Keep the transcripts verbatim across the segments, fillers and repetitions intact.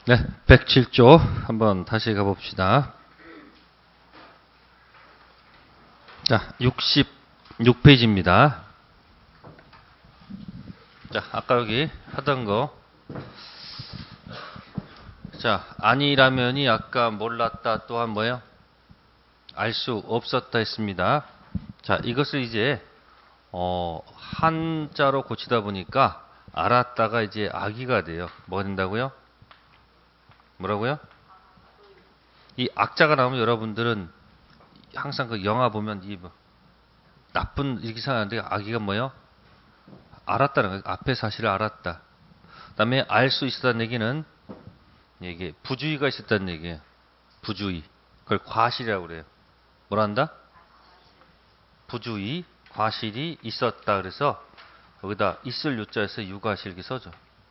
네, 백칠 조 한번 다시 가봅시다. 자, 육십육 페이지입니다. 자, 아까 여기 하던 거. 자, 아니라면이 아까 몰랐다 또한 뭐예요? 알 수 없었다 했습니다. 자, 이것을 이제 어, 한자로 고치다 보니까 알았다가 이제 악의가 돼요. 뭐가 된다고요? 뭐라고요? 이 악자가 나오면 여러분들은 항상 그 영화 보면 이 뭐 나쁜 이렇게 생각하는데 악의가 뭐예요? 알았다는 거예요. 앞에 사실을 알았다. 그다음에 알 수 있었다는 얘기는 이게 부주의가 있었다는 얘기예요. 부주의. 그걸 과실이라고 그래요. 뭐라 한다? 부주의, 과실이 있었다. 그래서 여기다 있을 유자에서 유과실 이렇게 써줘.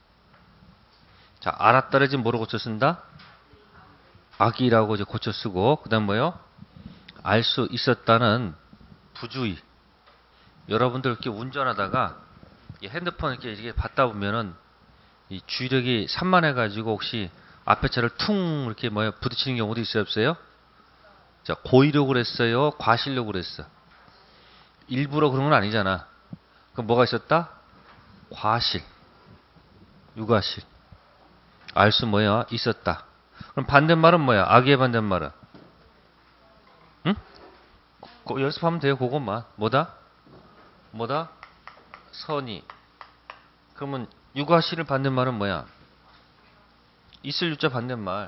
자, 알았다를 지금 뭐로 고쳐 쓴다? 악이라고 이제 고쳐 쓰고, 그 다음 뭐요? 알 수 있었다는 부주의. 여러분들 이렇게 운전하다가 핸드폰 이렇게, 이렇게 받다 보면은 이 주의력이 산만해가지고 혹시 앞에 차를 퉁 이렇게 뭐야 부딪히는 경우도 있어요, 없어요? 자, 고의력으로 했어요? 과실력으로 했어? 일부러 그런 건 아니잖아. 그럼 뭐가 있었다? 과실. 유과실. 알 수 뭐야? 있었다. 그럼 반대말은 뭐야? 악의 반대말은? 응? 그 연습하면 돼요, 그것만. 뭐다? 뭐다? 선의. 그러면 유과실을 반대말은 뭐야? 있을 유자 반대말.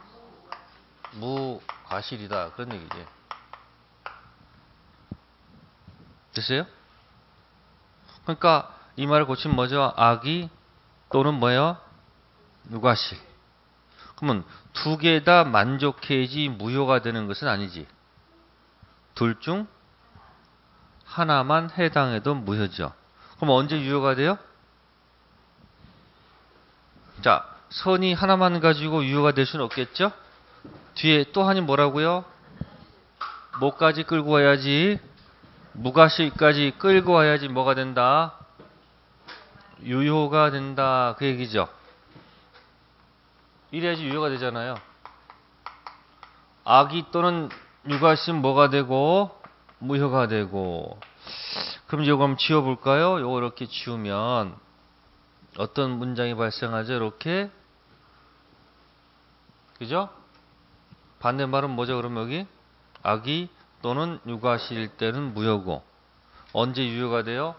무과실이다. 그런 얘기지. 됐어요? 그러니까 이 말을 고치면 뭐죠? 악의 또는 뭐예요? 유과실. 그러면 두 개 다 만족해야지 무효가 되는 것은 아니지. 둘 중 하나만 해당해도 무효죠. 그럼 언제 유효가 돼요? 자, 선이 하나만 가지고 유효가 될 수는 없겠죠? 뒤에 또 하니 뭐라고요? 뭐까지 끌고 와야지? 무과실까지 끌고 와야지 뭐가 된다? 유효가 된다. 그 얘기죠. 이래야지 유효가 되잖아요. 악의 또는 유과실은 뭐가 되고 무효가 되고. 그럼 이거 한번 지워볼까요? 이거 이렇게 지우면 어떤 문장이 발생하죠? 이렇게. 그죠? 반대말은 뭐죠? 그럼 여기 악의 또는 유과실일 때는 무효고 언제 유효가 돼요?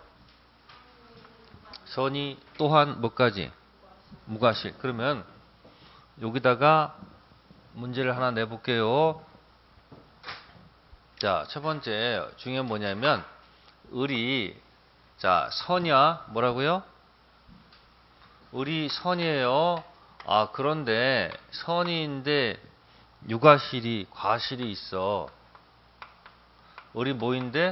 선이 또한 뭐까지? 무과실. 그러면 여기다가 문제를 하나 내볼게요. 자, 첫 번째 중요한 뭐냐면 을이 자 선이야 뭐라고요? 을이 선이에요. 아 그런데 선이인데 유과실이 과실이 있어. 을이 뭐인데?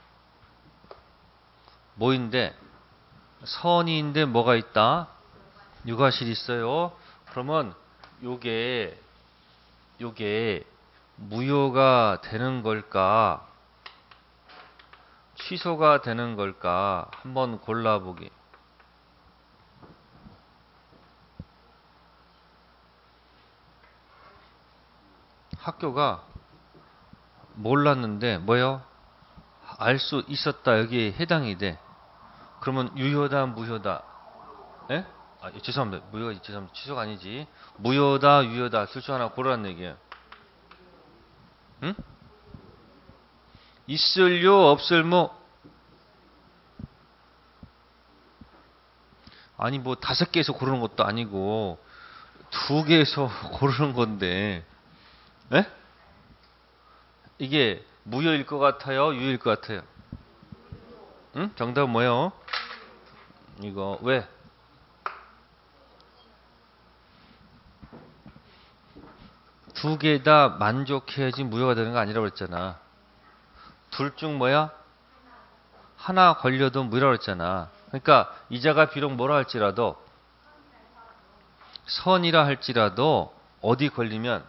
뭐인데? 선이인데 뭐가 있다? 유과실이 있어요. 그러면 요게 요게 무효가 되는 걸까? 취소가 되는 걸까? 한번 골라보기. 학교가 몰랐는데 뭐요? 알 수 있었다. 여기에 해당이 돼. 그러면 유효다 무효다? 예? 아, 죄송합니다. 무효가 죄송합니다. 취소가 아니지. 무효다 유효다 둘 중 하나 고르라는 얘기예요. 응? 있을 유 없을 무. 아니 뭐 다섯 개에서 고르는 것도 아니고 두 개에서 고르는 건데. 예? 이게 무효일 것 같아요? 유효일 것 같아요? 응? 정답은 뭐예요? 이거 왜? 두 개 다 만족해야지 무효가 되는 거 아니라고 그랬잖아. 둘 중 뭐야? 하나 걸려도 무효라고 그랬잖아. 그러니까 이자가 비록 뭐라 할지라도 선이라 할지라도 어디 걸리면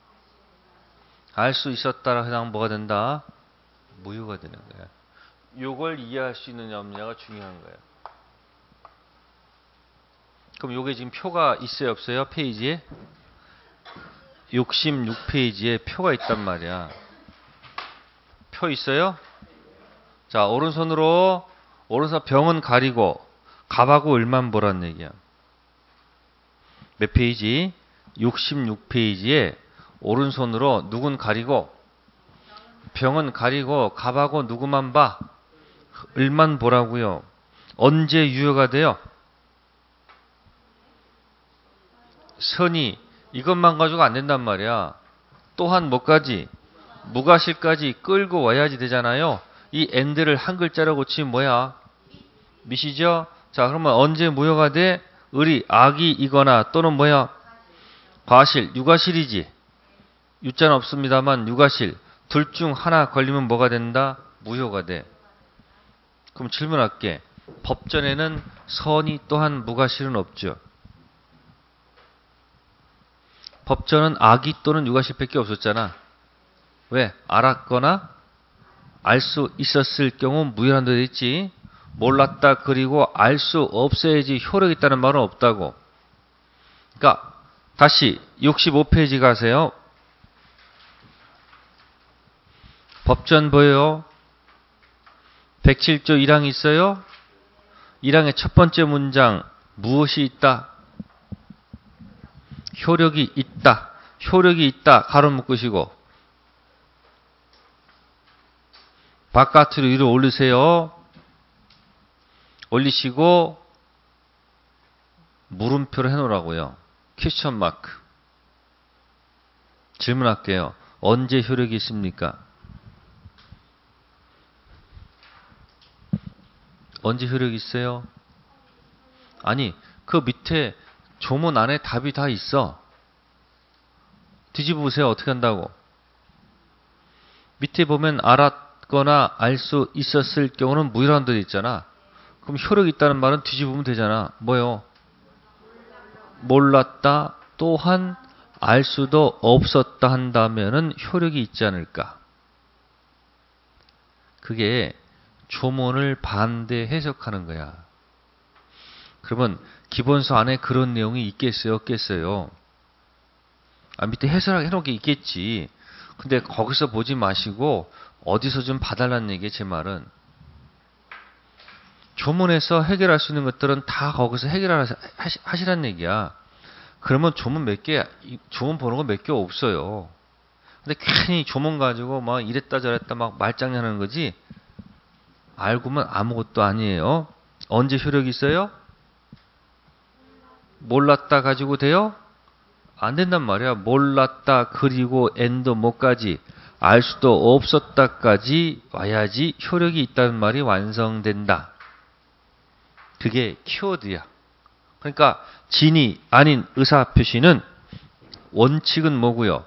알 수 있었다라 해당 뭐가 된다? 무효가 되는 거야. 요걸 이해할 수 있느냐 없느냐가 중요한 거야. 그럼 요게 지금 표가 있어요, 없어요? 페이지에? 육십육 페이지에 표가 있단 말이야. 표 있어요? 자, 오른손으로, 오른손 병은 가리고, 갑하고 을만 보란 얘기야. 몇 페이지? 육십육 페이지에 오른손으로 누군 가리고, 병은 가리고, 갑하고 누구만 봐? 을만 보라고요. 언제 유효가 돼요? 선이 이것만 가지고 안 된단 말이야. 또한 뭐까지? 무가실까지 끌고 와야지 되잖아요. 이 and를 한 글자로 고치면 뭐야? 미시죠? 자, 그러면 언제 무효가 돼? 을이 악이이거나 또는 뭐야? 과실, 유가실이지. 유자는 없습니다만 유가실. 둘 중 하나 걸리면 뭐가 된다? 무효가 돼. 그럼 질문할게. 법전에는 선이 또한 무가실은 없죠. 법전은 악이 또는 유가실밖에 없었잖아. 왜? 알았거나 알 수 있었을 경우 무효한다 돼 있지. 몰랐다 그리고 알 수 없어야지 효력 있다는 말은 없다고. 그러니까 다시 육십오 페이지 가세요. 법전 보여요. 백칠 조 일 항이 있어요. 일 항의 첫 번째 문장 무엇이 있다? 효력이 있다. 효력이 있다. 가로 묶으시고 바깥으로 위로 올리세요. 올리시고 물음표를 해놓으라고요. 퀘스천 마크. 질문할게요. 언제 효력이 있습니까? 언제 효력이 있어요? 아니, 그 밑에 조문 안에 답이 다 있어. 뒤집어 보세요. 어떻게 한다고? 밑에 보면 알았거나 알 수 있었을 경우는 무효라는 데 있잖아. 그럼 효력이 있다는 말은 뒤집으면 되잖아. 뭐요? 몰랐다 또한 알 수도 없었다 한다면은 효력이 있지 않을까? 그게 조문을 반대 해석하는 거야. 그러면 기본서 안에 그런 내용이 있겠어요? 없겠어요? 아, 밑에 해설하게 해놓은 게 있겠지. 근데 거기서 보지 마시고 어디서 좀 봐달라는 얘기예요. 제 말은. 조문에서 해결할 수 있는 것들은 다 거기서 해결하시라는 얘기야. 그러면 조문 몇 개, 조문 보는 거 몇 개 없어요. 근데 괜히 조문 가지고 막 이랬다 저랬다 막 말장난하는 거지. 알고 보면 아무것도 아니에요. 언제 효력이 있어요? 몰랐다 가지고 돼요? 안 된단 말이야. 몰랐다 그리고 엔도 뭐까지 알 수도 없었다까지 와야지 효력이 있다는 말이 완성된다. 그게 키워드야. 그러니까 진이 아닌 의사표시는 원칙은 뭐고요?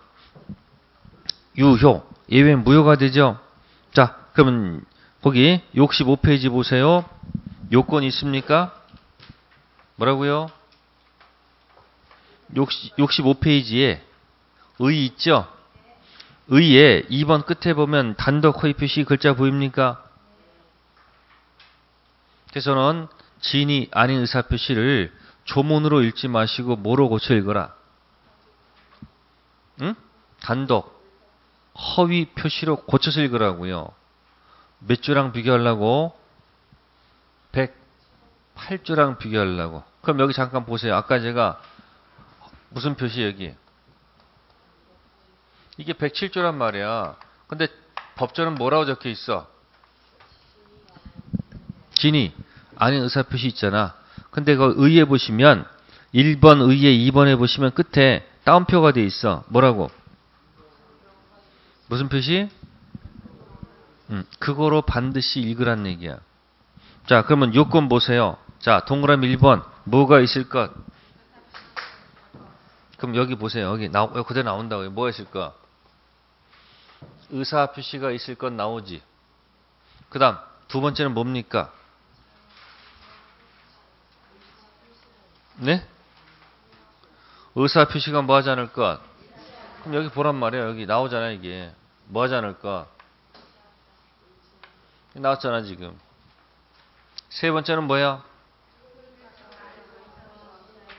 유효. 예외는 무효가 되죠. 자, 그러면 거기 육십오 페이지 보세요. 요건 있습니까? 뭐라고요? 육십오 페이지에 의 있죠? 의에 이 번 끝에 보면 단독 허위 표시 글자 보입니까? 그래서는 진이 아닌 의사표시를 조문으로 읽지 마시고 뭐로 고쳐 읽어라? 응? 단독 허위 표시로 고쳐서 읽으라고요. 몇 조랑 비교하려고? 백팔 조랑 비교하려고. 그럼 여기 잠깐 보세요. 아까 제가 무슨 표시 여기? 이게 백칠 조란 말이야. 근데 법전은 뭐라고 적혀 있어? 진이 아닌 의사표시 있잖아. 근데 그 의에 보시면 일 번 의에 이 번에 보시면 끝에 따옴표가 돼 있어. 뭐라고? 무슨 표시? 음, 그거로 반드시 읽으란 얘기야. 자, 그러면 요건 보세요. 자, 동그라미 일 번 뭐가 있을 것? 그럼 여기 보세요. 여기 나 그대로 나온다고요. 뭐가 있을까? 의사 표시가 있을 건 나오지. 그 다음 두 번째는 뭡니까? 네? 의사 표시가 뭐 하지 않을 것? 그럼 여기 보란 말이야. 여기 나오잖아 이게. 뭐 하지 않을 것? 나왔잖아 지금. 세 번째는 뭐야?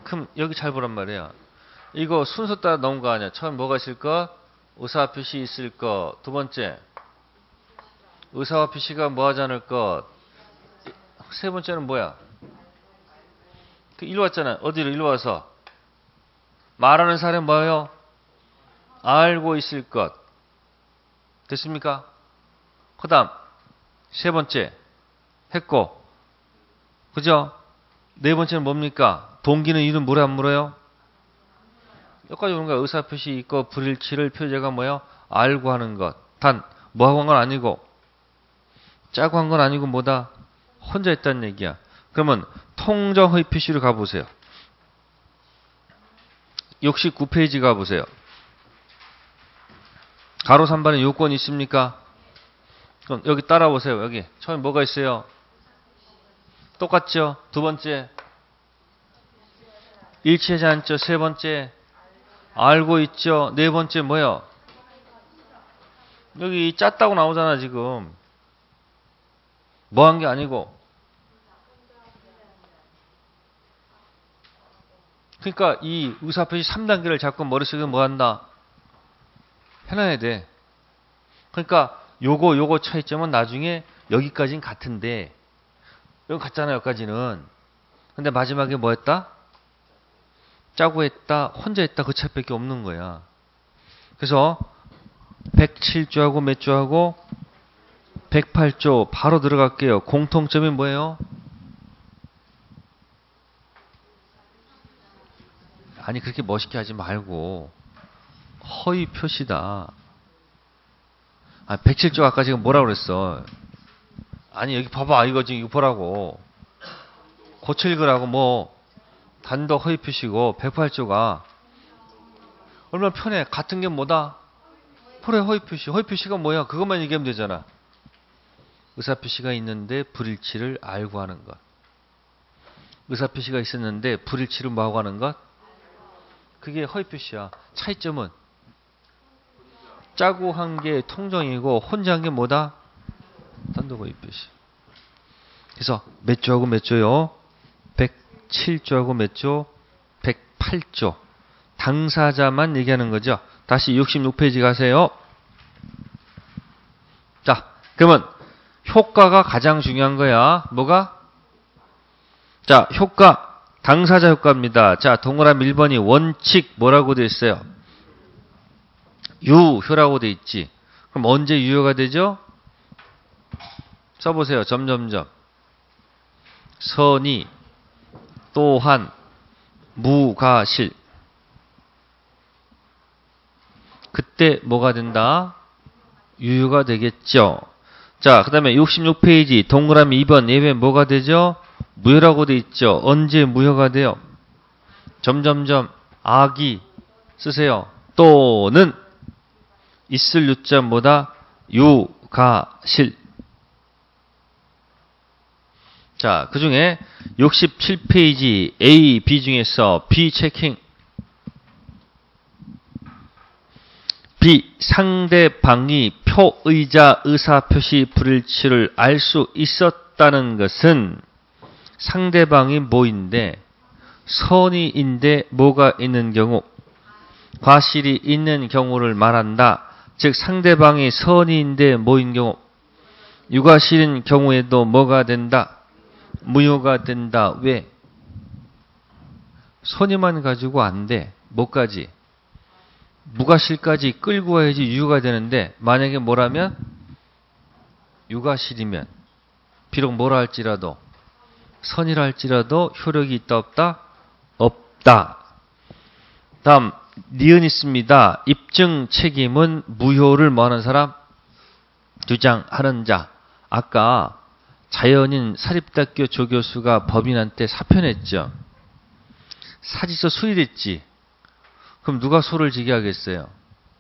그럼 여기 잘 보란 말이야. 이거 순서 따라 나온 거 아니야. 처음 뭐가 있을 거? 의사와 표시 있을 거. 두 번째, 의사와 표시가 뭐 하지 않을 것. 세 번째는 뭐야? 그 일로 왔잖아. 어디로? 일로 와서. 말하는 사람이 뭐예요? 알고 있을 것. 됐습니까? 그 다음, 세 번째, 했고. 그죠? 네 번째는 뭡니까? 동기는 이름 물어 안 물어요? 여기까지 오는 거야. 의사표시 있고 불일치를 표제가 뭐예요? 알고 하는 것. 단 뭐하고 한 건 아니고 짜고 한 건 아니고 뭐다? 혼자 있다는 얘기야. 그러면 통정의 표시로 가보세요. 육십구 페이지 가보세요. 가로 삼 번에 요건이 있습니까? 그럼 여기 따라오세요. 여기 처음에 뭐가 있어요? 똑같죠? 두 번째, 일치하지 않죠? 세 번째, 알고 있죠? 네 번째 뭐요? 여기 짰다고 나오잖아 지금. 뭐 한 게 아니고. 그러니까 이 의사표시 삼 단계를 자꾸 머릿속에 뭐 한다? 해놔야 돼. 그러니까 요거 요거 차이점은 나중에 여기까지는 같은데 여기 같잖아. 여기까지는. 근데 마지막에 뭐 했다? 짜고 했다, 혼자 했다, 그 차이밖에 없는 거야. 그래서 백칠 조하고 몇 조하고 백팔 조 바로 들어갈게요. 공통점이 뭐예요? 아니 그렇게 멋있게 하지 말고 허위 표시다. 아, 백칠 조 아까 지금 뭐라고 그랬어? 아니 여기 봐봐. 이거 지금 이거 보라고. 고쳐 읽으라고. 뭐 단독 허위 표시고 백팔 조가 얼마나 편해. 같은 게 뭐다? 그래 허위 표시. 허위 표시가 뭐야? 그것만 얘기하면 되잖아. 의사 표시가 있는데 불일치를 알고 하는 것. 의사 표시가 있었는데 불일치를 뭐하고 하는 것? 그게 허위 표시야. 차이점은 짜고 한 게 통정이고 혼자 한 게 뭐다? 단독 허위 표시. 그래서 몇 조하고 몇 조요? 백칠 조하고 몇 조? 백팔 조. 당사자만 얘기하는 거죠. 다시 육십육 페이지 가세요. 자, 그러면 효과가 가장 중요한 거야. 뭐가? 자, 효과. 당사자 효과입니다. 자, 동그라미 일 번이 원칙 뭐라고 돼 있어요? 유효라고 돼 있지. 그럼 언제 유효가 되죠? 써보세요. 점점점. 선의, 또한, 무과실. 그때 뭐가 된다? 유효가 되겠죠. 자, 그 다음에 육십육 페이지 동그라미 이 번 예외 뭐가 되죠? 무효라고 돼 있죠. 언제 무효가 돼요? 점점점 악이 쓰세요. 또는 있을 유자 뭐다? 유가실. 자, 그 중에 육십칠 페이지 A, B 중에서 B 체킹. B. 상대방이 표의자 의사표시 불일치를 알 수 있었다는 것은 상대방이 뭐인데 선의인데 뭐가 있는 경우 과실이 있는 경우를 말한다. 즉 상대방이 선의인데 뭐인 경우 유과실인 경우에도 뭐가 된다? 무효가 된다. 왜? 선의만 가지고 안 돼. 뭐까지? 무과실까지 끌고 와야지 유효가 되는데 만약에 뭐라면? 유과실이면 비록 뭐라 할지라도 선이라 할지라도 효력이 있다 없다? 없다. 다음 니은 있습니다. 입증 책임은 무효를 뭐하는 사람? 주장하는 자. 아까 자연인 사립대학교 조교수가 법인한테 사표냈죠. 사직서 수리됐지. 그럼 누가 소를 지게 하겠어요?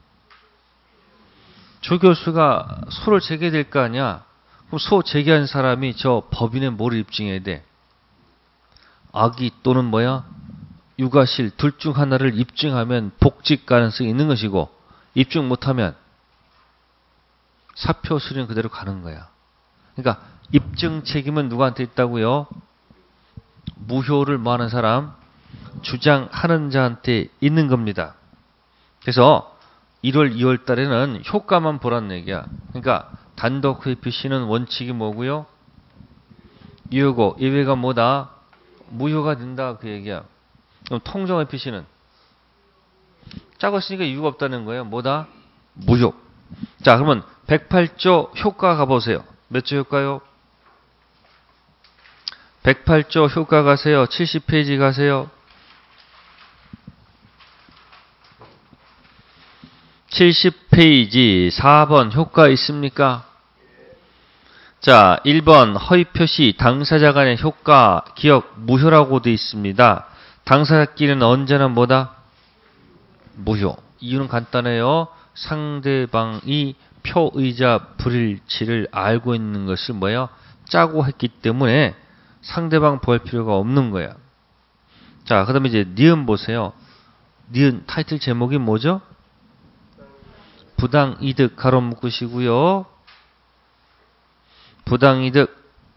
조교수가 소를 제게 될 거 아니야. 그럼 소 제기한 사람이 저 법인의 뭐를 입증해야 돼? 악의 또는 뭐야? 유과실 둘 중 하나를 입증하면 복직 가능성이 있는 것이고 입증 못하면 사표 수리는 그대로 가는 거야. 그러니까 입증 책임은 누구한테 있다고요? 무효를 뭐하는 사람? 주장하는 자한테 있는 겁니다. 그래서 일월, 이월 달에는 효과만 보라는 얘기야. 그러니까 단독 회피시는 원칙이 뭐고요? 유효고 예외가 뭐다? 무효가 된다 그 얘기야. 그럼 통정 회피시는 작았으니까 이유가 없다는 거예요. 뭐다? 무효. 자, 그러면 백팔 조 효과 가보세요. 몇 조 효과요? 백팔 조 효과 가세요. 칠십 페이지 가세요. 칠십 페이지 사 번 효과 있습니까? 자, 일 번 허위 표시 당사자 간의 효과 기억 무효라고 되어 있습니다. 당사자끼리는 언제나 뭐다? 무효. 이유는 간단해요. 상대방이 표의자 불일치를 알고 있는 것을 뭐예요? 짜고 했기 때문에 상대방 보할 필요가 없는 거야. 자, 그 다음에 이제 니은 보세요. 니은 타이틀 제목이 뭐죠? 부당이득 가로 묶으시고요. 부당이득.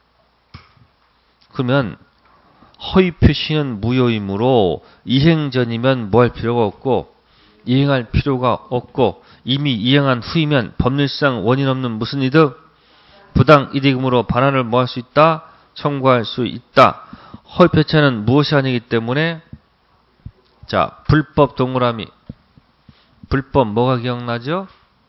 그러면 허위 표시는 무효이므로 이행 전이면 뭐 할 필요가 없고 이행할 필요가 없고 이미 이행한 후이면 법률상 원인 없는 무슨 이득? 부당이득으로 반환을 뭐 할 수 있다? 청구할 수 있다. 허위 표시는 무엇이 아니기 때문에 자, 불법 동그라미. 불법 뭐가 기억나죠?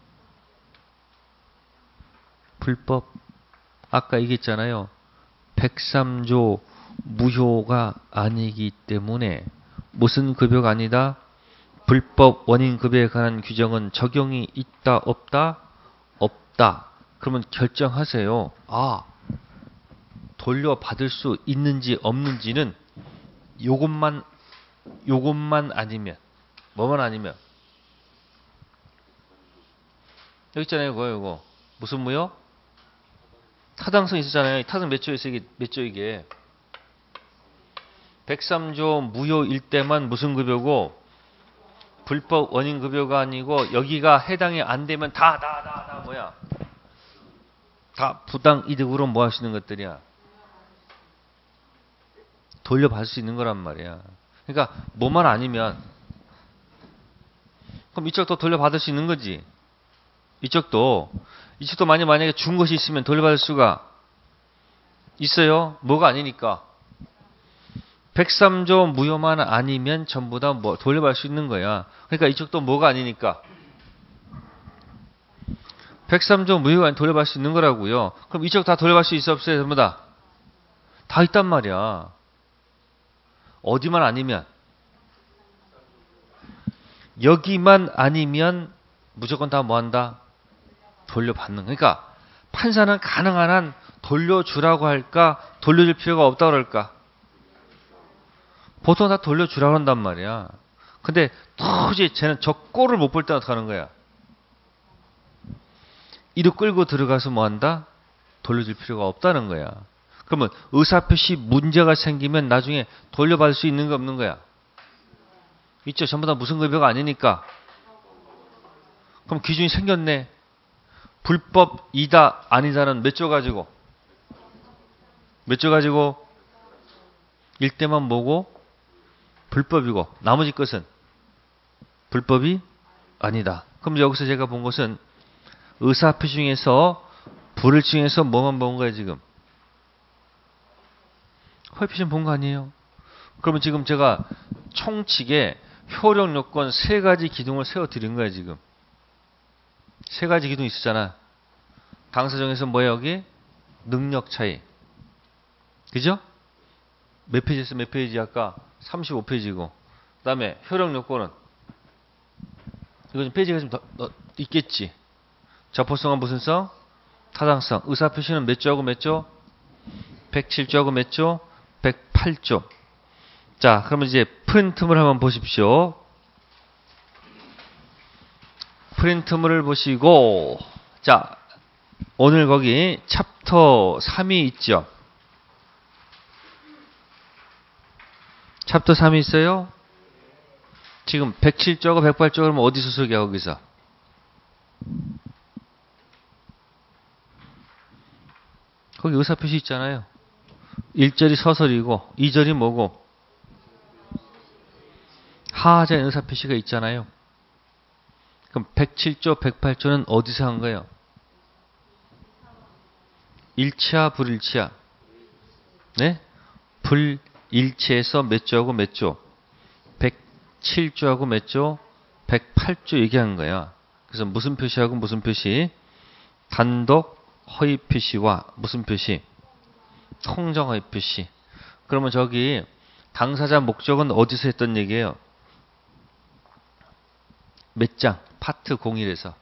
불법. 아까 얘기했잖아요. 백삼 조 무효가 아니기 때문에 무슨 급여가 아니다? 불법 원인 급여에 관한 규정은 적용이 있다 없다? 없다. 그러면 결정하세요. 아, 돌려받을 수 있는지 없는지는 요것만 요것만 아니면 뭐만 아니면 여기 있잖아요. 그거 이거 무슨 무효? 타당성 있었잖아요. 타당 몇 조에서 이게 몇 조 이게 백삼 조 무효일 때만 무슨 급여고 불법 원인 급여가 아니고 여기가 해당이 안 되면 다 다 다 다 뭐야? 다 부당 이득으로 뭐 할 수 있는 것들이야. 돌려받을 수 있는 거란 말이야. 그러니까 뭐만 아니면 그럼 이쪽도 돌려받을 수 있는 거지. 이쪽도 이쪽도 만약 만약에 준 것이 있으면 돌려받을 수가 있어요. 뭐가 아니니까. 백삼 조 무효만 아니면 전부 다 뭐 돌려받을 수 있는 거야. 그러니까 이쪽도 뭐가 아니니까. 백삼 조 무효가 아니면 돌려받을 수 있는 거라고요. 그럼 이쪽 다 돌려받을 수 있어 없어요? 전부 다. 다 있단 말이야. 어디만 아니면. 여기만 아니면 무조건 다 뭐한다? 돌려받는. 그러니까 판사는 가능한 한 돌려주라고 할까? 돌려줄 필요가 없다고 그럴까? 보통 다 돌려주라고 한단 말이야. 근데 도저히 쟤는 저 꼴을 못 볼 때 어떡하는 거야? 이를 끌고 들어가서 뭐한다? 돌려줄 필요가 없다는 거야. 그러면 의사표시 문제가 생기면 나중에 돌려받을 수 있는 거 없는 거야? 있죠. 전부 다 무슨 급여가 아니니까. 그럼 기준이 생겼네. 불법이다 아니다는 몇 조 가지고? 몇 조 가지고? 일대만 뭐고? 불법이고 나머지 것은 불법이 아니다. 그럼 여기서 제가 본 것은 의사표시 중에서 불을 중에서 뭐만 본 거예요 지금? 허위표시는 본 거 아니에요? 그러면 지금 제가 총칙에 효력 요건 세 가지 기둥을 세워드린 거야 지금. 세 가지 기둥이 있었잖아. 당사정에서 뭐야 여기? 능력 차이. 그죠? 몇 페이지에서 몇 페이지 아까? 삼십오 페이지고. 그 다음에 효력 요건은 이거 좀 페이지가 좀 더, 더 있겠지. 적법성은 무슨 성? 타당성. 의사표시는 몇 조하고 몇 조? 백칠 조하고 몇 조? 백팔 조. 자, 그러면 이제 프린트물 한번 보십시오. 프린트물을 보시고, 자, 오늘 거기 챕터 삼이 있죠. 챕터 삼이 있어요? 지금 백칠 조하고 백팔 조 그러면 어디 소속이야, 거기서? 거기 의사표시 있잖아요. 일 절이 서설이고, 이 절이 뭐고? 하자의 의사표시가 있잖아요. 그럼 백칠 조, 백팔 조는 어디서 한 거예요? 일치야, 불일치야? 네? 불일치에서 몇 조하고 몇 조? 백칠 조하고 몇 조? 백팔 조 얘기한 거야. 그래서 무슨 표시하고 무슨 표시? 단독 허위 표시와 무슨 표시? 통정 허위 표시. 그러면 저기 당사자 목적은 어디서 했던 얘기예요? 몇 장? 파트 공일에서.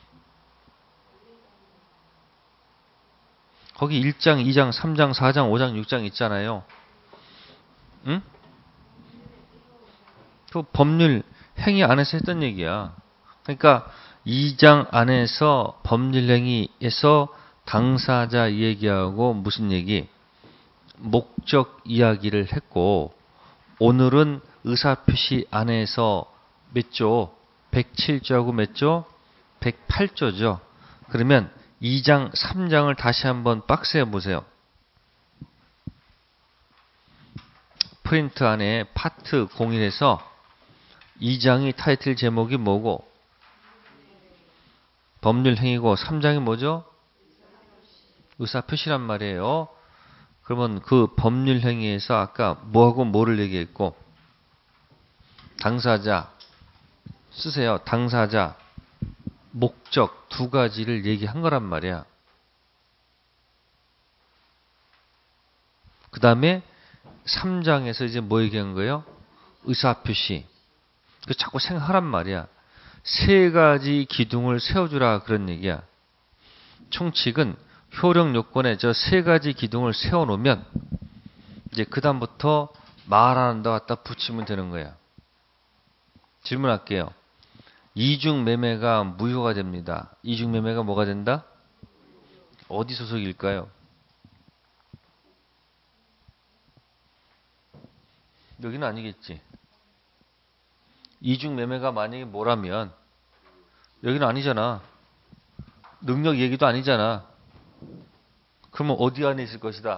거기 일 장, 이 장, 삼 장, 사 장, 오 장, 육 장 있잖아요. 응? 그 법률 행위 안에서 했던 얘기야. 그러니까 이 장 안에서 법률 행위에서 당사자 얘기하고 무슨 얘기? 목적 이야기를 했고, 오늘은 의사표시 안에서 몇 조? 백칠 조하고 몇 조? 백팔 조죠. 그러면 이 장, 삼 장을 다시 한번 박스해 보세요. 프린트 안에 파트 공일에서 이 장이 타이틀 제목이 뭐고? 법률 행위고, 삼 장이 뭐죠? 의사표시란 말이에요. 그러면 그 법률 행위에서 아까 뭐하고 뭐를 얘기했고? 당사자 쓰세요. 당사자, 목적 두 가지를 얘기한 거란 말이야. 그 다음에 삼 장에서 이제 뭐 얘기한 거예요? 의사표시. 그 자꾸 생각하란 말이야. 세 가지 기둥을 세워주라 그런 얘기야. 총칙은 효력 요건에 저 세 가지 기둥을 세워놓으면 이제 그 다음부터 말하는 데 갖다 붙이면 되는 거야. 질문할게요. 이중 매매가 무효가 됩니다. 이중 매매가 뭐가 된다? 어디 소속일까요? 여기는 아니겠지. 이중 매매가 만약에 뭐라면 여기는 아니잖아. 능력 얘기도 아니잖아. 그러면 어디 안에 있을 것이다?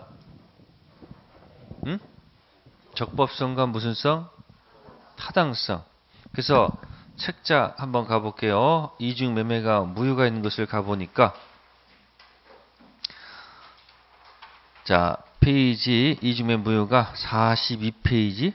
응? 적법성과 무슨 성? 타당성. 그래서 책자 한번 가볼게요. 이중 매매가 무효가 있는 것을 가보니까 자 페이지 이중 매매 무효가 사십이 페이지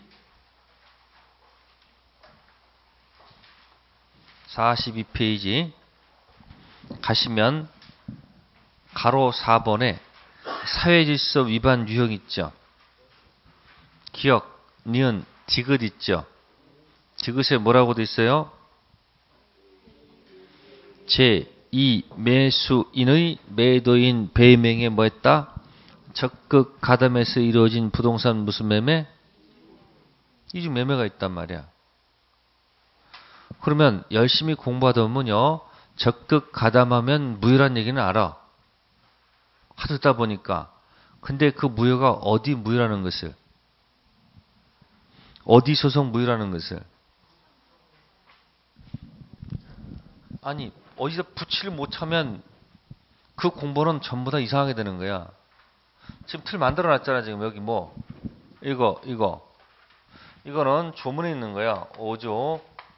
사십이 페이지 가시면 가로 사 번에 사회질서 위반 유형 있죠. 기억, 니은, 디귿 있죠. 디귿에 뭐라고 돼 있어요? 제이 매수인의 매도인 배명에 뭐 했다? 적극 가담해서 이루어진 부동산 무슨 매매? 이중 매매가 있단 말이야. 그러면 열심히 공부하다 보면요. 적극 가담하면 무효란 얘기는 알아. 하다 보니까. 근데 그 무효가 어디 무효라는 것을? 어디 소속 무효라는 것을? 아니 어디서 붙이를 못 하면 그 공부는 전부 다 이상하게 되는 거야. 지금 틀 만들어 놨잖아. 지금 여기 뭐 이거 이거 이거는 조문에 있는 거야. 오 조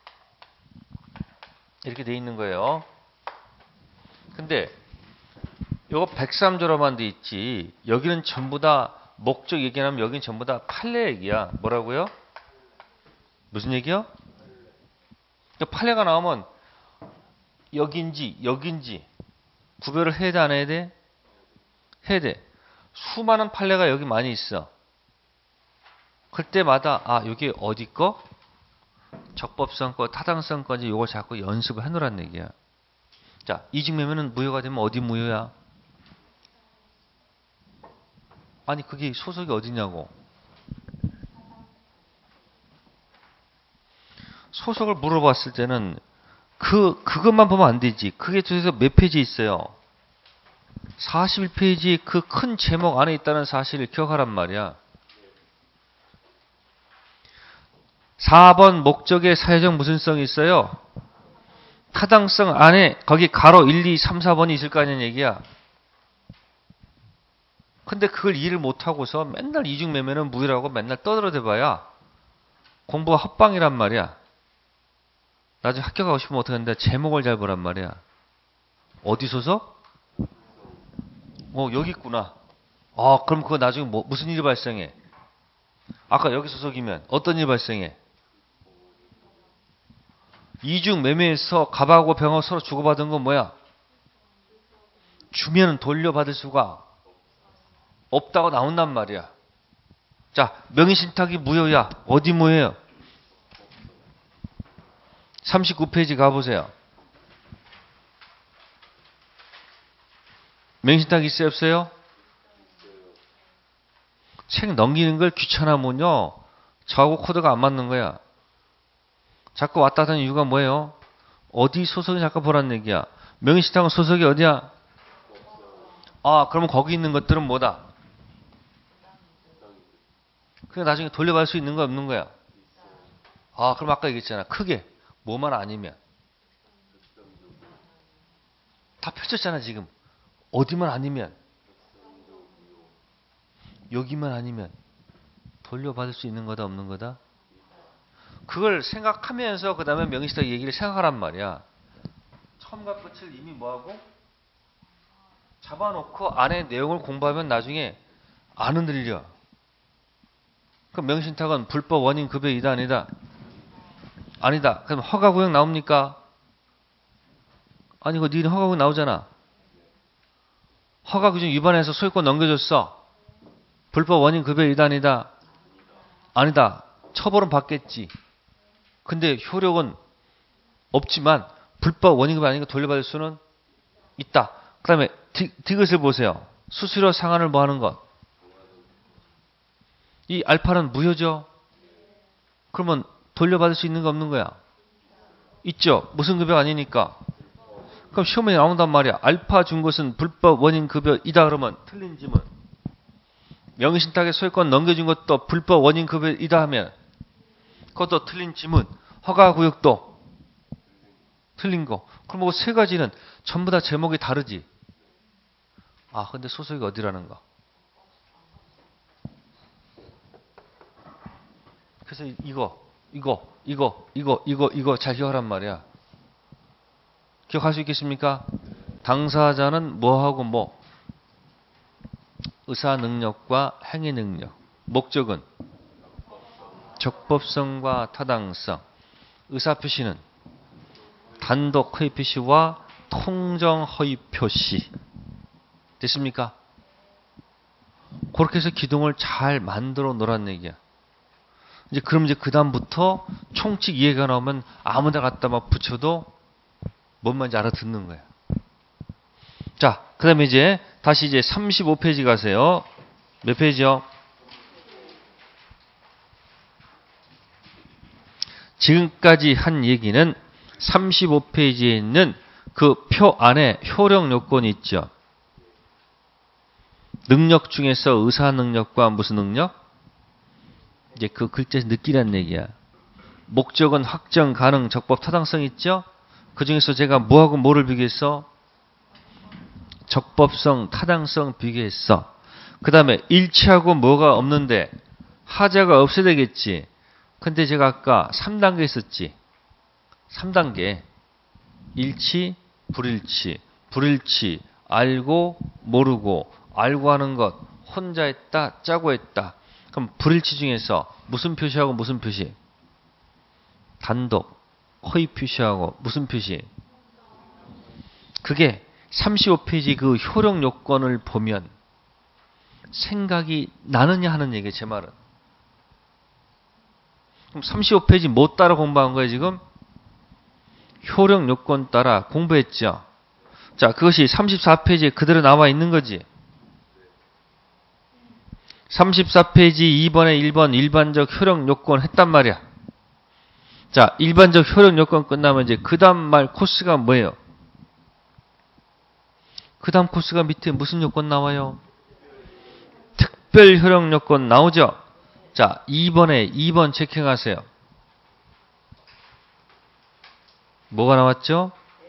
이렇게 돼 있는 거예요. 근데 이거 백삼 조로만 돼 있지. 여기는 전부 다 목적 얘기하면 여기는 전부 다 판례 얘기야. 뭐라고요? 무슨 얘기요? 판례가 나오면 여긴지 여긴지 구별을 해야 돼 안 해야 돼? 해야 돼. 수많은 판례가 여기 많이 있어. 그때마다 아 여기 어디 거? 적법성 거, 타당성 거지. 요걸 자꾸 연습을 해놓으란 얘기야. 자, 이중 매매는 무효가 되면 어디 무효야? 아니 그게 소속이 어디냐고. 소속을 물어봤을 때는 그, 그것만 보면 안 되지. 그게 도대체 몇 페이지 있어요? 사십일 페이지 그 큰 제목 안에 있다는 사실을 기억하란 말이야. 사 번 목적의 사회적 무슨성이 있어요? 타당성 안에 거기 가로 일, 이, 삼, 사 번이 있을 거 아니냐 얘기야. 근데 그걸 이해를 못하고서 맨날 이중매매는 무효라고 맨날 떠들어대봐야 공부가 헛방이란 말이야. 나중에 학교 가고 싶으면 어떻게 하는데 제목을 잘 보란 말이야. 어디 소속? 어, 여기 있구나. 아, 그럼 그거 나중에 뭐, 무슨 일이 발생해? 아까 여기 소속이면 어떤 일이 발생해? 이중 매매에서 갑하고 병하고 서로 주고받은 건 뭐야? 주면 돌려받을 수가 없다고 나온단 말이야. 자, 명의신탁이 무효야. 어디 무효예요? 삼십구 페이지 가보세요. 명의신탁 있어요, 없어요? 책 넘기는 걸 귀찮아하면요, 저하고 코드가 안 맞는 거야. 자꾸 왔다 갔다 하는 이유가 뭐예요? 어디 소속이 잠깐 보란 얘기야. 명의신탁은 소속이 어디야? 아, 그러면 거기 있는 것들은 뭐다? 그냥 나중에 돌려받을 수 있는 거 없는 거야? 아, 그럼 아까 얘기했잖아. 크게. 뭐만 아니면. 다 펼쳤잖아, 지금. 어디만 아니면. 여기만 아니면. 돌려받을 수 있는 거다, 없는 거다? 그걸 생각하면서 그 다음에 명의신탁 얘기를 생각하란 말이야. 처음과 끝을 이미 뭐하고? 잡아놓고 안에 내용을 공부하면 나중에 안 흔들려. 그럼 명의신탁은 불법 원인 급여이다, 아니다? 아니다. 그럼 허가구역 나옵니까? 아니, 그거 니는 허가구역 나오잖아. 허가규정 위반해서 소유권 넘겨줬어. 불법 원인 급여이다, 아니다? 아니다. 처벌은 받겠지. 근데 효력은 없지만 불법 원인 급여 아니니까 돌려받을 수는 있다. 그 다음에 디귿을 보세요. 수수료 상한을 뭐 하는 것. 이 알파는 무효죠. 그러면 돌려받을 수 있는 거 없는 거야? 있죠. 무슨 급여가 아니니까. 그럼 시험에 나온단 말이야. 알파 준 것은 불법 원인 급여이다 그러면 틀린 지문. 명의신탁의 소유권 넘겨준 것도 불법 원인 급여이다 하면 그것도 틀린 지문. 허가구역도 틀린 거. 그럼 그 세 가지는 전부 다 제목이 다르지. 아, 근데 소속이 어디라는 거. 그래서 이거, 이거, 이거, 이거, 이거, 이거 잘 기억하란 말이야. 기억할 수 있겠습니까? 당사자는 뭐하고 뭐. 의사 능력과 행위 능력. 목적은 적법성과 타당성. 의사 표시는 단독 허위 표시와 통정 허위 표시. 됐습니까? 그렇게 해서 기둥을 잘 만들어 놓으란 얘기야. 이제 그럼 이제 그 다음부터 총칙 이해가 나오면 아무데 갖다 막 붙여도 뭔 말인지 알아듣는 거야. 자, 그 다음에 이제 다시 이제 삼십오 페이지 가세요. 몇 페이지요? 지금까지 한 얘기는 삼십오 페이지에 있는 그 표 안에 효력 요건이 있죠. 능력 중에서 의사 능력과 무슨 능력? 이제 그 글자에서 느끼라는 얘기야. 목적은 확정, 가능, 적법, 타당성 있죠? 그 중에서 제가 뭐하고 뭐를 비교했어? 적법성, 타당성 비교했어. 그 다음에 일치하고 뭐가 없는데 하자가 없어야 되겠지. 근데 제가 아까 삼 단계 했었지. 삼 단계. 일치, 불일치. 불일치, 알고, 모르고. 알고 하는 것, 혼자 했다, 짜고 했다. 그럼 불일치 중에서 무슨 표시하고 무슨 표시? 단독, 허위 표시하고 무슨 표시? 그게 삼십오 페이지 그 효력 요건을 보면 생각이 나느냐 하는 얘기예요, 제 말은. 그럼 삼십오 페이지 뭐 따라 공부한 거예요, 지금? 효력 요건 따라 공부했죠. 자, 그것이 삼십사 페이지에 그대로 나와 있는 거지. 삼십사 페이지 이 번에 일 번 일반적 효력 요건 했단 말이야. 자, 일반적 효력 요건 끝나면 이제 그 다음 말 코스가 뭐예요? 그 다음 코스가 밑에 무슨 요건 나와요? 특별 효력 요건 나오죠? 자, 이 번에 이 번 체킹하세요. 뭐가 나왔죠?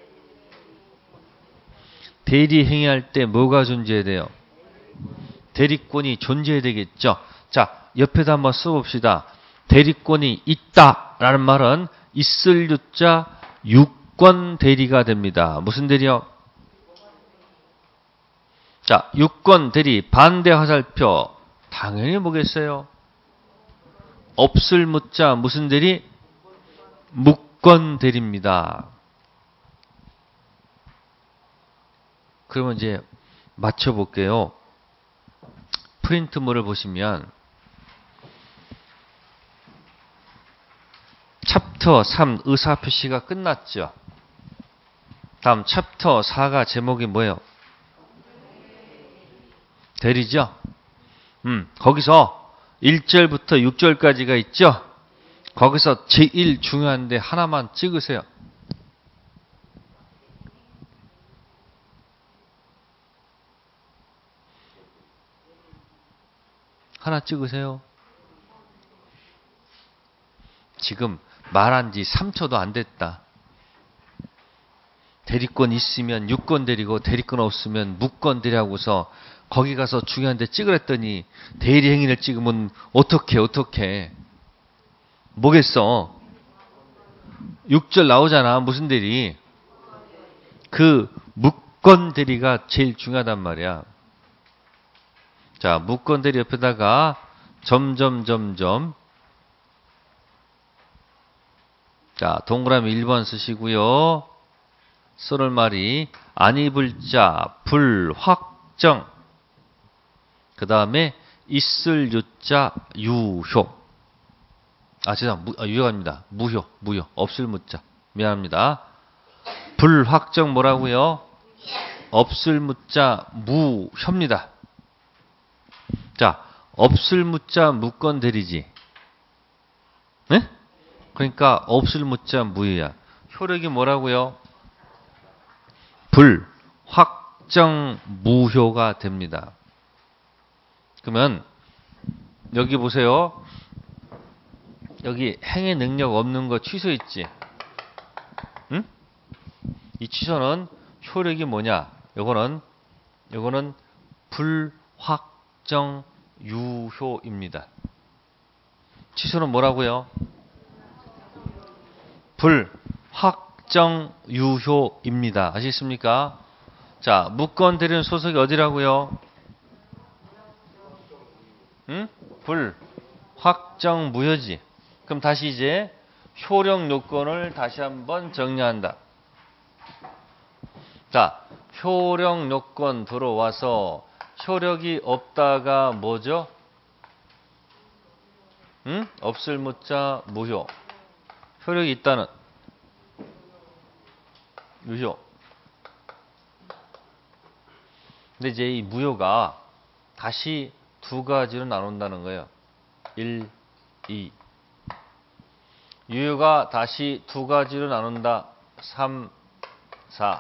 대리 행위할 때 뭐가 존재해야 돼요? 대리권이 존재해야 되겠죠. 자, 옆에다 한번 써봅시다. 대리권이 있다라는 말은 있을 유자, 유권 대리가 됩니다. 무슨 대리요? 자, 유권 대리 반대 화살표. 당연히 뭐겠어요? 없을 묻자 무슨 대리? 무권 대리입니다. 그러면 이제 맞춰볼게요. 프린트물을 보시면 챕터 삼 의사표시가 끝났죠. 다음 챕터 사가 제목이 뭐예요? 대리죠. 음, 거기서 일 절부터 육 절까지가 있죠. 거기서 제일 중요한데 하나만 찍으세요. 하나 찍으세요. 지금 말한 지 삼 초도 안 됐다. 대리권 있으면 유권 대리고 대리권 없으면 무권 대리하고서 거기 가서 중요한데 찍으랬더니 대리 행위를 찍으면 어떻게 어떻게 뭐겠어? 육 절 나오잖아. 무슨 대리? 그 무권 대리가 제일 중요하단 말이야. 자, 무권 대리 옆에다가 점점 점점. 자, 동그라미 일 번 쓰시고요. 썰을 말이 안 입을 자 불확정. 그 다음에 있을 유자 유효. 아, 죄송합니다. 아, 유효입니다. 무효, 무효. 없을 무자. 미안합니다. 불확정 뭐라고요? 없을 무자 무효입니다. 자, 없을 무자 무권 대리지. 네? 그러니까 없을 무자 무효야. 효력이 뭐라고요? 불확정 무효가 됩니다. 그러면 여기 보세요. 여기 행위 능력 없는 거 취소 있지? 응? 이 취소는 효력이 뭐냐? 요거는 요거는 불확정 유효입니다. 취소는 뭐라고요? 불확정 유효입니다. 아시겠습니까? 자, 무권 대리는 소속이 어디라고요? 응? 불확정 무효지. 그럼 다시 이제 효력 요건을 다시 한번 정리한다. 자, 효력 요건 들어와서 효력이 없다가 뭐죠? 응? 없을 무자 무효. 효력이 있다는 유효. 근데 이제 이 무효가 다시 두 가지로 나눈다는 거예요. 일, 이. 유효가 다시 두 가지로 나눈다. 삼, 사.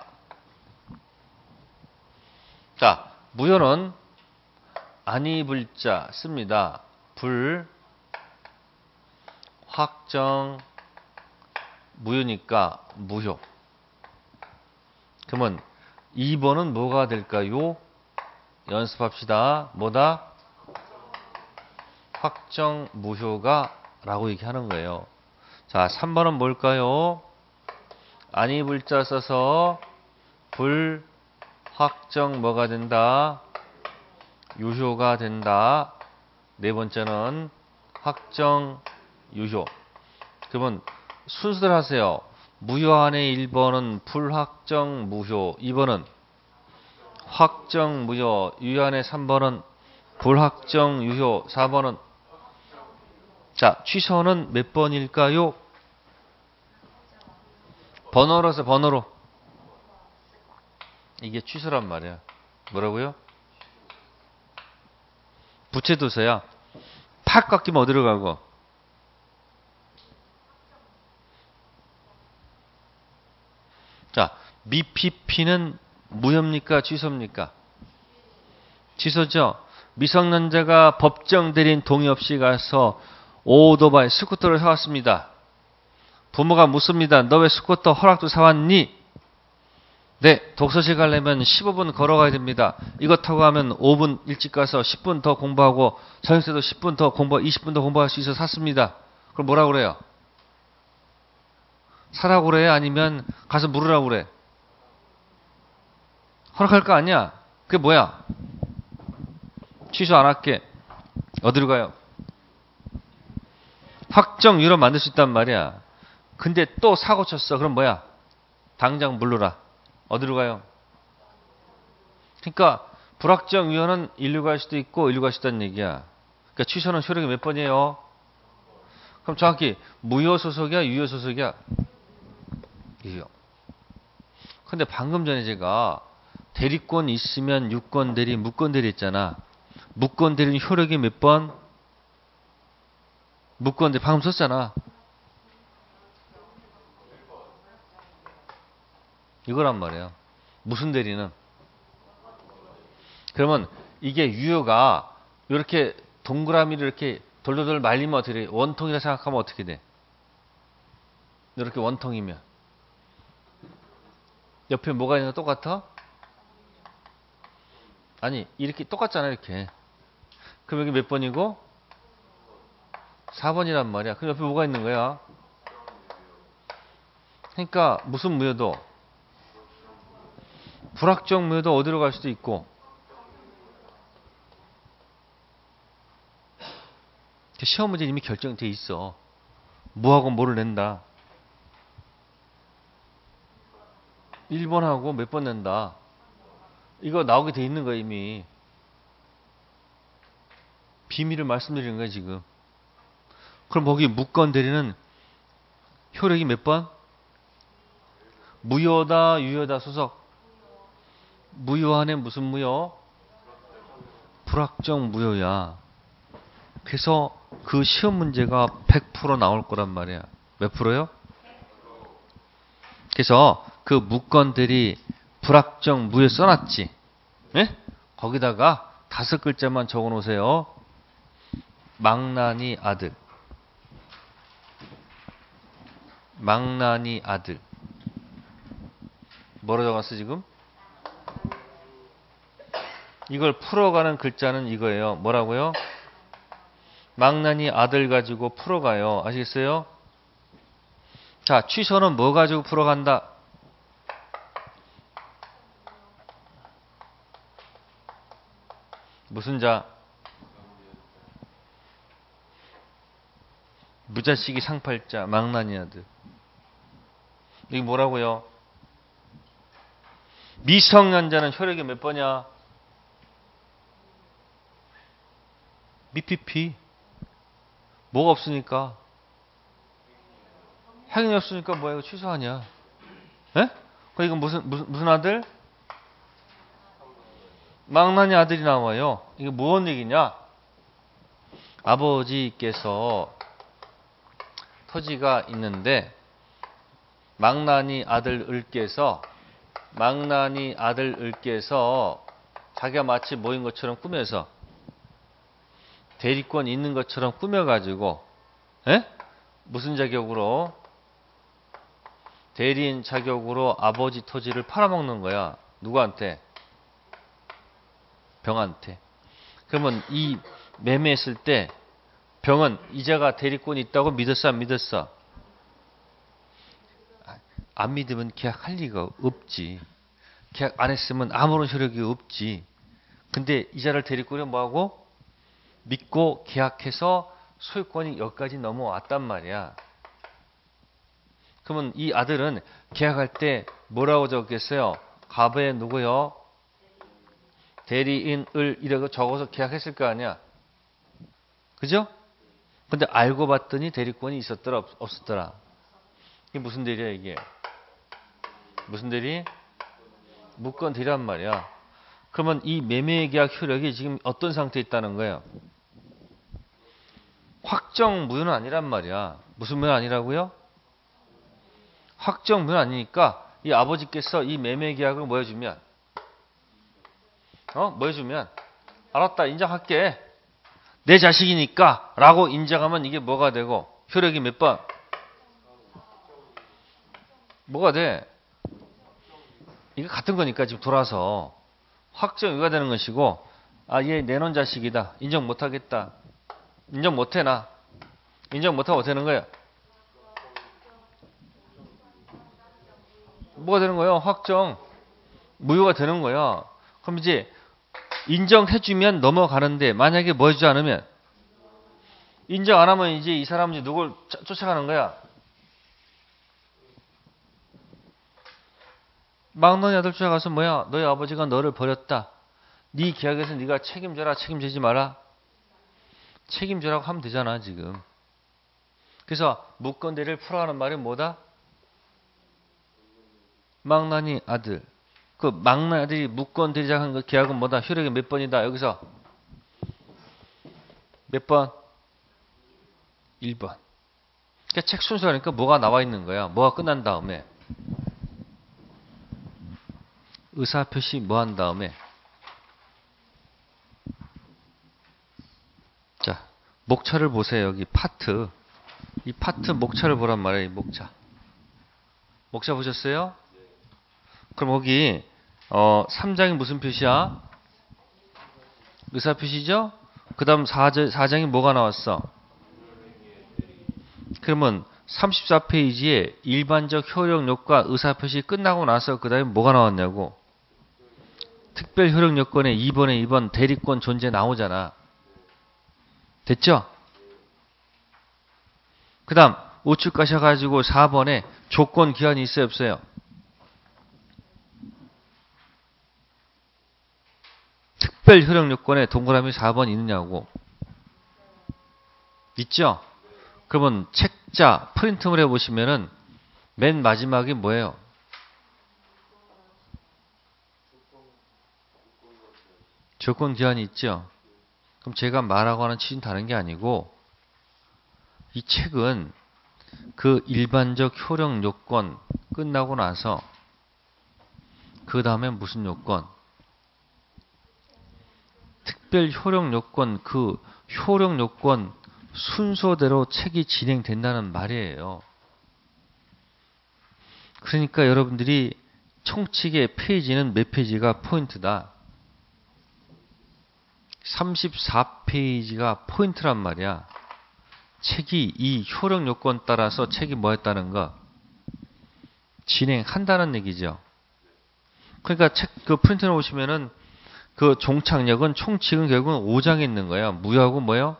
자, 무효는 아니 불자 씁니다. 불, 확정, 무효니까 무효. 그러면 이 번은 뭐가 될까요? 연습합시다. 뭐다? 확정 무효가 라고 얘기하는 거예요. 자, 삼 번은 뭘까요? 아니 불자 써서 불 확정 뭐가 된다? 유효가 된다. 네 번째는 확정 유효. 그러면 순서대로 하세요. 무효 안에 일 번은 불확정 무효, 이 번은 확정 무효, 유효 안에 삼 번은 불확정 유효, 사 번은 자, 취소는 몇 번일까요? 번호로서 번호로. 이게 취소란 말이야. 뭐라고요? 부채도서야. 팍 깎이면 어디로 가고? 자, 미피피는 무효입니까? 취소입니까? 취소죠. 미성년자가 법정 대리인 동의 없이 가서 오토바이, 스쿠터를 사왔습니다. 부모가 묻습니다. 너 왜 스쿠터 허락도 사왔니? 네, 독서실 가려면 십오 분 걸어가야 됩니다. 이거 타고 가면 오 분 일찍 가서 십 분 더 공부하고 저녁때도 십 분 더 공부, 이십 분 더 공부할 수 있어서 샀습니다. 그럼 뭐라 그래요? 사라고 그래? 아니면 가서 물으라고 그래? 허락할 거 아니야? 그게 뭐야? 취소 안 할게. 어디로 가요? 확정 유효로 만들 수 있단 말이야. 근데 또 사고 쳤어. 그럼 뭐야? 당장 물러라. 어디로 가요? 그러니까 불확정 유효는 일로 갈 수도 있고 일로 갈 수도 있다는 얘기야. 그러니까 취소는 효력이 몇 번이에요? 그럼 정확히 무효 소속이야? 유효 소속이야? 유효. 근데 방금 전에 제가 대리권 있으면 유권 대리, 무권 대리 했잖아. 무권 대리는 효력이 몇 번? 무권 대리 방금 썼잖아. 이거란 말이에요. 무슨 대리는? 그러면 이게 유효가 이렇게 동그라미를 이렇게 돌돌돌 말리면 어떻게 돼? 원통이라 생각하면 어떻게 돼? 이렇게 원통이면 옆에 뭐가 있는 거 똑같아? 아니 이렇게 똑같잖아 이렇게. 그럼 여기 몇 번이고? 사 번이란 말이야. 그럼 옆에 뭐가 있는 거야? 그러니까 무슨 무효도? 불확정 무효도 어디로 갈 수도 있고. 시험 문제 이미 결정돼 있어. 뭐하고 뭐를 낸다. 일 번하고 몇 번 낸다. 이거 나오게 돼 있는 거야 이미. 비밀을 말씀드리는 거야 지금. 그럼 거기 무권 대리는 효력이 몇 번? 무효다 유효다 소속? 무효하네. 무슨 무효? 불확정 무효야. 그래서 그 시험 문제가 백 퍼센트 나올 거란 말이야. 몇 프로요? 그래서 그 무권 대리 불확정 무효 써놨지. 네? 거기다가 다섯 글자만 적어 놓으세요. 망나니 아들. 망나니 아들. 뭐로 적었어 지금? 이걸 풀어가는 글자는 이거예요. 뭐라고요? 망나니 아들 가지고 풀어가요. 아시겠어요? 자, 취소는 뭐 가지고 풀어간다? 무슨 자? 무자식이 상팔자, 망나니 아들. 이게 뭐라고요? 미성년자는 효력이 몇 번이야? 미피피. 뭐가 없으니까? 행위 없으니까 뭐야? 이거 취소 아니야? 예? 그럼 이건 무슨, 무슨, 무슨 아들? 망나니 아들이 나와요. 이게 무슨 얘기냐? 아버지께서 토지가 있는데 망나니 아들 을께서 망나니 아들 을께서 자기가 마치 모인 것처럼 꾸며서 대리권 있는 것처럼 꾸며가지고 에? 무슨 자격으로? 대리인 자격으로 아버지 토지를 팔아먹는 거야. 누구한테? 병한테. 그러면 이 매매했을 때 병은 이자가 대리권이 있다고 믿었어 안 믿었어? 안 믿으면 계약할 리가 없지. 계약 안 했으면 아무런 효력이 없지. 근데 이자를 대리권이 뭐하고? 믿고 계약해서 소유권이 여기까지 넘어왔단 말이야. 그러면 이 아들은 계약할 때 뭐라고 적겠어요? 갑에 누구요? 대리인을 이라고 적어서 계약했을 거 아니야. 그죠? 근데 알고 봤더니 대리권이 있었더라 없, 없었더라. 이게 무슨 대리야 이게? 무슨 대리? 무권 대리란 말이야. 그러면 이 매매계약 효력이 지금 어떤 상태에 있다는 거예요? 확정 무효는 아니란 말이야. 무슨 무효는 아니라고요? 확정 무효는 아니니까 이 아버지께서 이 매매계약을 뭐 해주면 어? 뭐 해주면 알았다 인정할게. 내 자식이니까 라고 인정하면 이게 뭐가 되고 효력이 몇 번? 뭐가 돼? 이게 같은 거니까 지금 돌아서 확정 유효가 되는 것이고 아 얘 내놓은 자식이다. 인정 못하겠다. 인정 못해 나. 인정 못하고 어떻게 되는 거야? 뭐가 되는 거예요? 확정 무효가 되는 거야. 그럼 이제 인정해주면 넘어가는데 만약에 뭐 해주지 않으면 인정 안 하면 이제 이 사람은 이제 누굴 쫓아가는 거야? 막너니 아들 쫓아가서 뭐야? 너희 아버지가 너를 버렸다. 네 계약에서 네가 책임져라, 책임지지 마라. 책임져라고 하면 되잖아 지금. 그래서 묵건대리를 풀어가는 말이 뭐다? 막나니 아들. 그 막나니 아들이 묵건대리자 한 그 계약은 뭐다? 효력이 몇 번이다? 여기서 몇 번? 일 번. 그러니까 책 순서니까 뭐가 나와 있는 거야? 뭐가 끝난 다음에 의사표시 뭐 한 다음에 자 목차를 보세요. 여기 파트 이 파트 목차를 보란 말이에요. 목차 목차 보셨어요? 그럼 거기 어, 삼 장이 무슨 표시야? 의사표시죠? 그 다음 사 장이 뭐가 나왔어? 그러면 삼십사 페이지에 일반적 효력요건과 의사표시 끝나고 나서 그 다음에 뭐가 나왔냐고? 특별 효력 요건에 이 번에 이 번 대리권 존재 나오잖아. 됐죠? 그 다음 우측 가셔가지고 사 번에 조건 기한이 있어요 없어요? 특별 효력 요건에 동그라미 사 번 있느냐고. 있죠? 그러면 책자 프린트물 해보시면은 맨 마지막이 뭐예요? 조건 기한이 있죠? 그럼 제가 말하고 하는 취지는 다른 게 아니고 이 책은 그 일반적 효력 요건 끝나고 나서 그 다음에 무슨 요건? 특별 효력 요건 그 효력 요건 순서대로 책이 진행된다는 말이에요. 그러니까 여러분들이 총칙의 페이지는 몇 페이지가 포인트다? 삼십사 페이지가 포인트란 말이야. 책이 이 효력 요건 따라서 책이 뭐 했다는가? 진행한다는 얘기죠. 그러니까 책 그 프린트를 보시면은 그 종착역은 총칙은 결국은 오 장에 있는 거야. 무효하고 뭐요?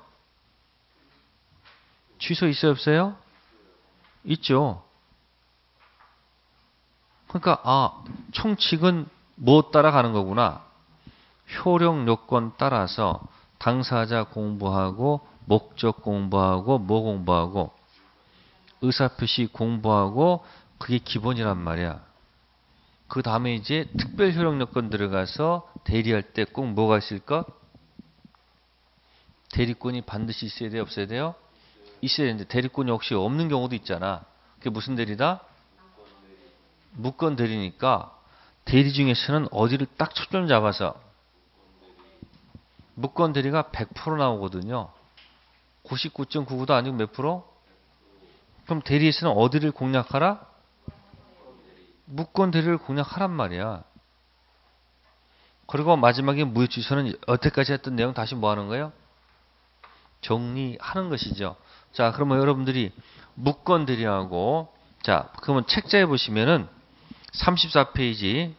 취소 있어요 없어요? 있죠. 그러니까 아 총칙은 뭐 따라가는 거구나. 효력 요건 따라서 당사자 공부하고 목적 공부하고 뭐 공부하고 의사표시 공부하고 그게 기본이란 말이야. 그 다음에 이제 특별 효력 요건 들어가서 대리할 때 꼭 뭐가 있을까? 대리권이 반드시 있어야 돼요 없어야 돼요? 있어야 되는데 대리권이 혹시 없는 경우도 있잖아. 그게 무슨 대리다? 무건 대리니까 대리 중에서는 어디를 딱 초점 잡아서 무건 대리가 백 퍼센트 나오거든요. 구십구 점 구구도 아니고 몇 프로? 그럼 대리에서는 어디를 공략하라? 무건 대리를 공략하란 말이야. 그리고 마지막에 무효 취소는 여태까지 했던 내용 다시 뭐 하는 거예요? 정리하는 것이죠. 자, 그러면 여러분들이 무건 대리하고 자, 그러면 책자에 보시면은 삼십사 페이지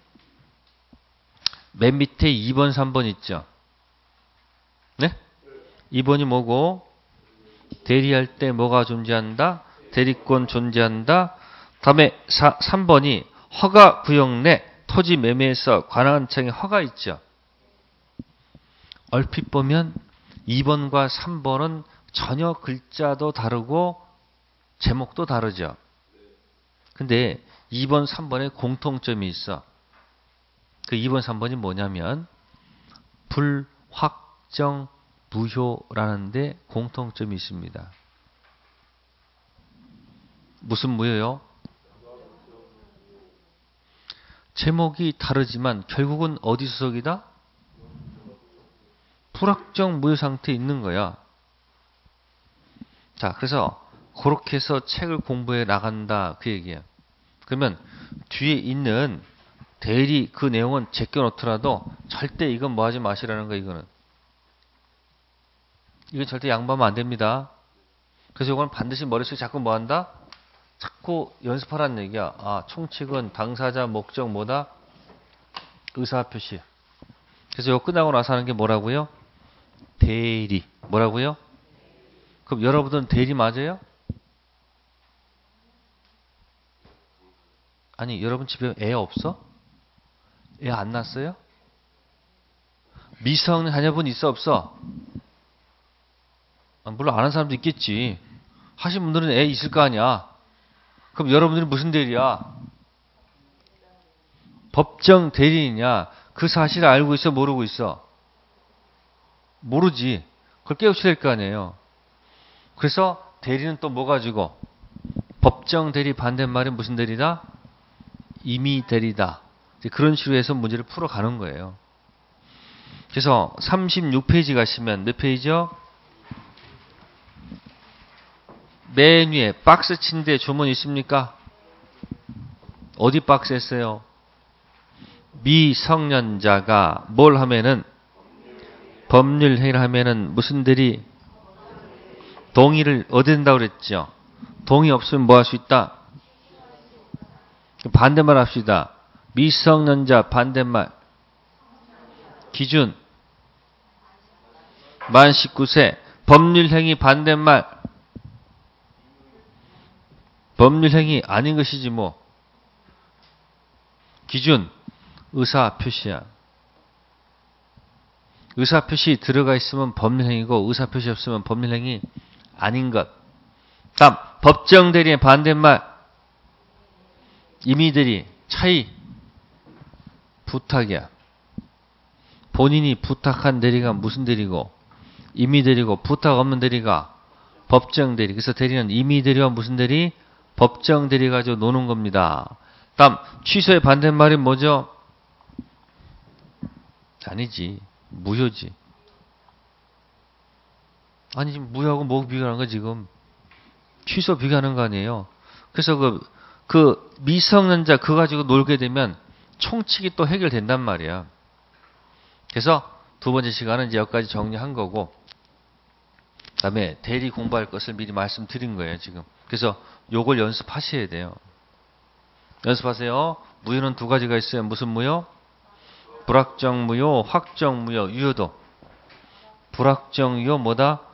맨 밑에 이 번, 삼 번 있죠. 네? 이 번이 뭐고? 대리할 때 뭐가 존재한다? 대리권 존재한다. 다음에 삼 번이 허가 구역 내 토지 매매에서 관할청의 허가 있죠. 얼핏 보면 이 번과 삼 번은 전혀 글자도 다르고 제목도 다르죠. 근데 이 번, 삼 번에 공통점이 있어. 그 이 번, 삼 번이 뭐냐면 불확정 무효라는 데 공통점이 있습니다. 무슨 무효요? 제목이 다르지만 결국은 어디 소속이다? 불확정 무효 상태에 있는 거야. 자, 그래서 그렇게 해서 책을 공부해 나간다 그 얘기야. 그러면 뒤에 있는 대리 그 내용은 제껴놓더라도 절대 이건 뭐 하지 마시라는 거야. 이거는 이건 절대 양보하면 안 됩니다. 그래서 이건 반드시 머릿속에 자꾸 뭐 한다? 자꾸 연습하라는 얘기야. 아, 총칙은 당사자, 목적, 뭐다? 의사표시. 그래서 이거 끝나고 나서 하는 게 뭐라고요? 대리. 뭐라고요? 그럼 여러분들은 대리 맞아요? 아니, 여러분 집에 애 없어? 애 안 낳았어요? 미성년 자녀분 있어 없어? 아, 물론 아는 사람도 있겠지. 하신 분들은 애 있을 거 아니야. 그럼 여러분들이 무슨 대리야? 법정 대리인이냐? 그 사실을 알고 있어 모르고 있어? 모르지. 그걸 깨우쳐야 될 거 아니에요. 그래서 대리는 또 뭐 가지고? 법정 대리 반대말이 무슨 대리다? 임의 대리다. 그런 식으로 해서 문제를 풀어가는 거예요. 그래서 삼십육 페이지 가시면 몇 페이지요? 맨 위에 박스 침대 주문 있습니까? 어디 박스 했어요? 미성년자가 뭘 하면은 법률 행위를 하면은 무슨 대리? 동의를 얻어야 된다고 그랬죠. 동의 없으면 뭐 할 수 있다? 반대말 합시다. 미성년자 반대말. 기준. 만 십구 세. 법률 행위 반대말. 법률 행위 아닌 것이지 뭐. 기준. 의사 표시야. 의사 표시 들어가 있으면 법률 행위고 의사 표시 없으면 법률 행위 아닌 것. 다음 법정 대리의 반대말. 임의 대리. 차이. 부탁이야. 본인이 부탁한 대리가 무슨 대리고 임의 대리고 부탁 없는 대리가 법정 대리. 그래서 대리는 임의 대리와 무슨 대리? 법정 대리 가지고 노는 겁니다. 다음 취소의 반대말이 뭐죠? 아니지. 무효지. 아니 지금 무효하고 뭐 비교하는 거 지금? 취소 비교하는 거 아니에요. 그래서 그, 그 미성년자 그거 가지고 놀게 되면 총칙이 또 해결된단 말이야. 그래서 두 번째 시간은 이제 여기까지 정리한 거고, 그 다음에 대리 공부할 것을 미리 말씀드린 거예요 지금. 그래서 요걸 연습하셔야 돼요. 연습하세요. 무효는 두 가지가 있어요. 무슨 무효? 불확정 무효, 확정 무효, 유효도. 불확정 유효 뭐다?